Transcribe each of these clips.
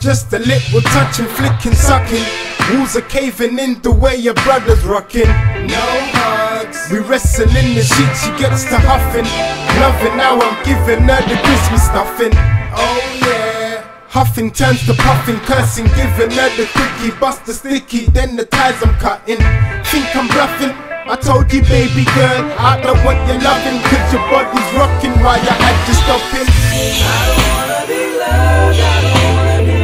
just a little touching, flicking, sucking. Walls are caving in the way your brother's rocking. No hugs. We wrestle in the sheet, she gets to huffing. Loving how I'm giving her the Christmas stuffing. Oh yeah. Huffing turns to puffing, cursing, giving her the quickie. Bust the sticky, then the ties I'm cutting. Think I'm bluffing? I told you baby girl, I don't want your loving, cause your body's rocking while you had to stopping. I don't wanna be loved, I don't wanna be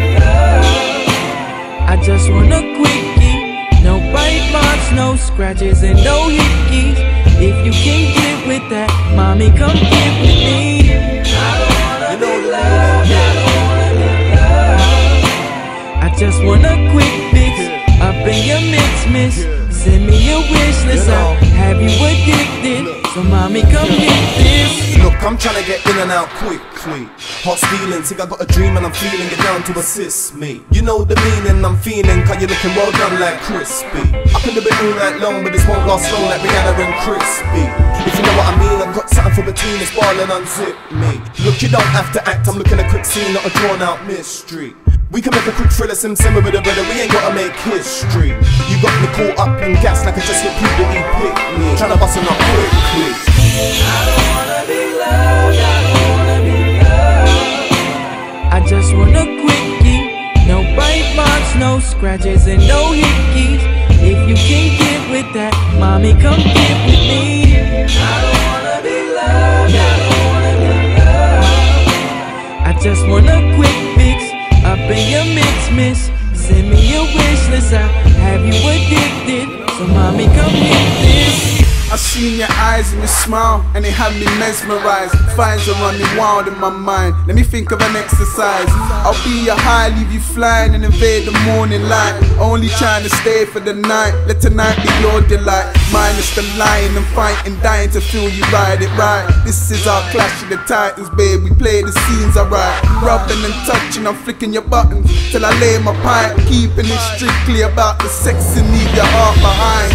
loved. I just want a quickie, no bite marks, no scratches and no hickeys. If you can get with that, mommy come get with me. I don't wanna be loved, I don't wanna be loved. I just want a quick fix, up in your mix, miss. Send me your wish list, I'll have you addicted. So mommy come hit this. Look, I'm trying to get in and out quickly. Hot stealing, think I got a dream and I'm feeling it down to assist me. You know the meaning I'm feeling, cause you're looking well done like crispy. I can do it all night long, but this won't last long like Rihanna and Crispy. If you know what I mean, I've got something for between this ball and unzip me. Look, you don't have to act, I'm looking at a quick scene, not a drawn out mystery. We can make a quick thriller, sim with a brother, we ain't gotta make history. You got me caught up in gas like I just hit puberty, pick me. Tryna bust it up quickly. I don't wanna be loved, I don't wanna be loved. I just want a quickie, no bite marks, no scratches and no hickeys. If you can get with that, mommy come get with me. I don't wanna be loved, I don't wanna be loved. I just want a quick fix, up in your mix, miss. Send me your wish list, I'll have you addicted. So mommy come hit this. I seen your eyes and your smile, and they have me mesmerized. Finds are running wild in my mind. Let me think of an exercise. I'll be your high, leave you flying and invade the morning light. Only trying to stay for the night. Let tonight be your delight. Minus the lying and fighting, dying to feel you ride it right. This is our Clash of the Titans, babe. We play the scenes alright. Rubbing and touching, I'm flicking your buttons till I lay my pipe. Keeping it strictly about the sex and leave your heart behind.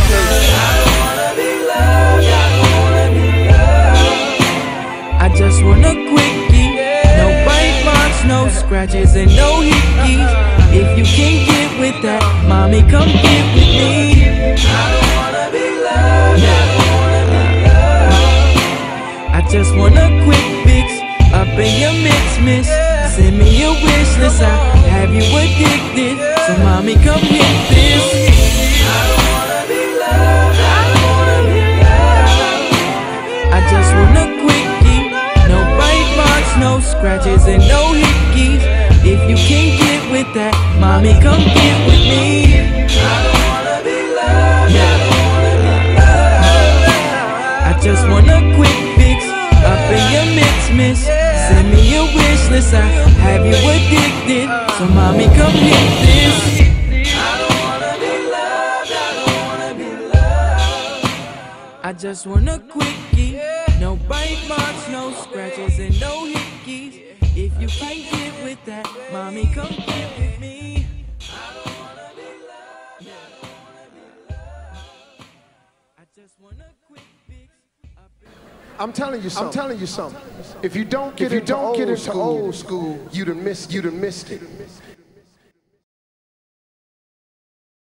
I just want a quickie, no bite marks, no scratches and no hickeys. If you can get with that, mommy come get with me. I don't wanna be loved, I don't wanna be loved. I just want a quick fix, up in your mix, miss. Send me your wish list, I'll have you addicted. So mommy come hit this. I don't wanna be loved, I don't wanna be loved. I just want a quickie, no bite marks, no scratches and no hickeys. If you can get with that, mommy come get with me. I don't wanna be loved, I don't wanna be loved. I just want a quick fix, up in your mix, miss. Send me your wish list, I'll have you addicted. So mommy come hit this. I don't wanna be loved, I don't wanna be loved. I just want a quickie, no bite marks, no scratches and no hickeys. If you can get with that, mommy come get with me. I don't wanna be loved, I don't wanna be loved. I just want a quick fix. I'm telling you something. If you don't get into old school, you done missed it.